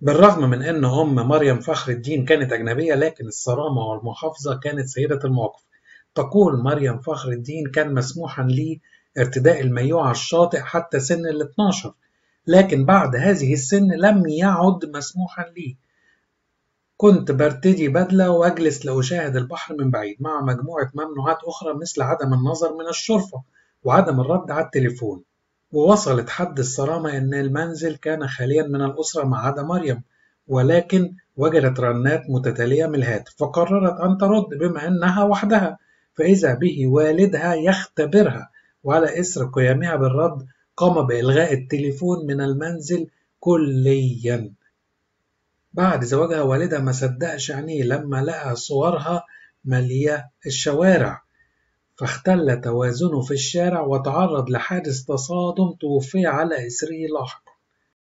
بالرغم من أن مريم فخر الدين كانت أجنبية، لكن الصرامة والمحافظة كانت سيدة الموقف. تقول مريم فخر الدين: كان مسموحا لي ارتداء المايوه على الشاطئ حتى سن ال 12، لكن بعد هذه السن لم يعد مسموحا لي. كنت برتدي بدلة وأجلس لأشاهد البحر من بعيد مع مجموعة ممنوعات أخرى، مثل عدم النظر من الشرفة وعدم الرد على التليفون. ووصلت حد الصرامة إن المنزل كان خاليا من الأسرة ما عدا مريم، ولكن وجدت رنات متتالية من الهاتف فقررت أن ترد بما أنها وحدها، فإذا به والدها يختبرها، وعلى إثر قيامها بالرد قام بإلغاء التليفون من المنزل كليا. بعد زواجها والدها ما صدقش عينيه لما لقى صورها مالية الشوارع، فاختل توازنه في الشارع وتعرض لحادث تصادم توفي على إثره لاحقا.